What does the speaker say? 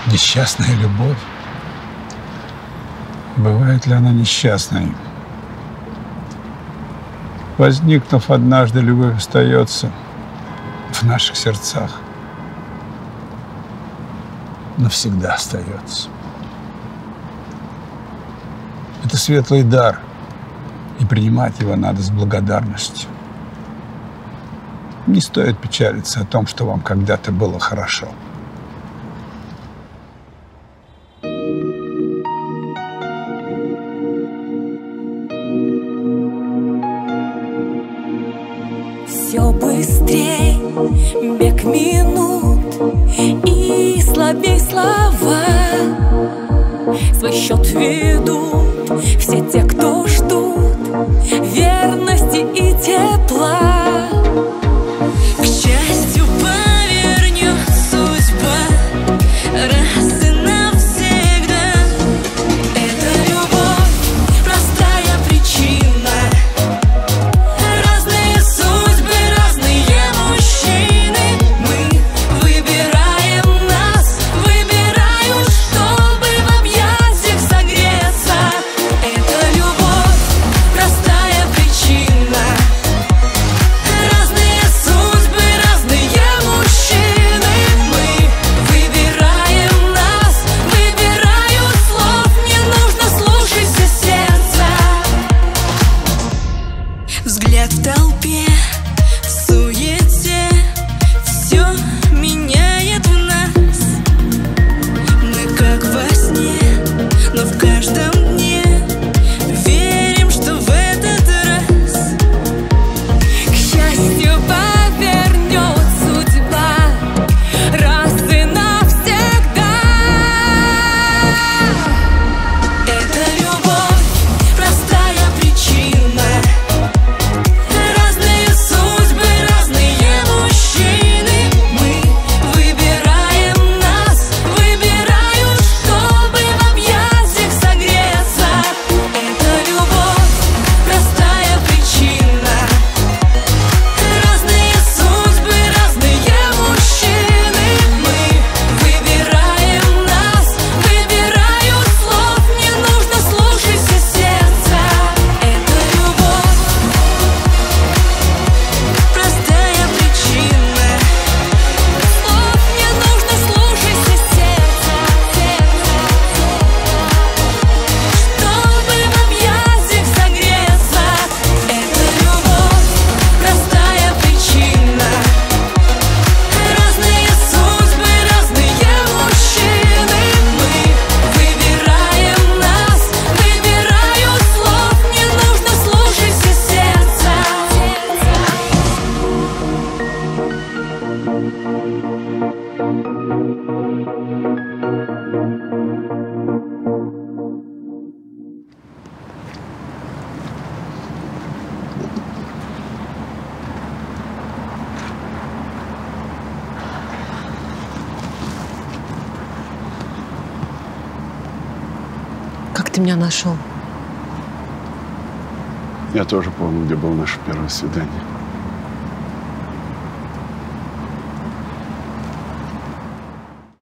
Несчастная любовь. Бывает ли она несчастной? Возникнув однажды, любовь остается в наших сердцах. Навсегда остается. Это светлый дар, и принимать его надо с благодарностью. Не стоит печалиться о том, что вам когда-то было хорошо. Все быстрей бег минут и слабей слова. Свой счет ведут все те, кто ждут верности и тепла. К счастью, повернет судьба раз и навсегда. Это любовь, простая причина. Разные судьбы, разные мужчины. Мы выбираем нас, выбираю, чтобы в объятиях согреться. Это любовь, простая причина. Разные судьбы, разные мужчины. Мы выбираем нас, выбираю слов. Не нужно слушаться сердца. Взгляд в толпе, в суете, все меняет в нас. Мы как во сне, но в каждом дне верим, что в этот раз к счастью повернет судьба раз и навсегда. Это любовь, простая причина. Разные судьбы, разные мужчины. Мы выбираем нас, выбираю, чтобы в объятиях согреться. Это любовь, простая причина. Разные судьбы, разные мужчины. Мы выбираем нас, выбираю слов. Не нужно слушаться сердца. Это любовь, простая причина. Слов не нужно слушаться сердца. Чтобы в объятиях согреться. Это любовь, простая причина. Разные судьбы, разные мужчины. Мы выбираем нас, выбираю слов. Не нужно слушаться сердца. Как ты меня нашел? Я тоже помню, где было наше первое свидание.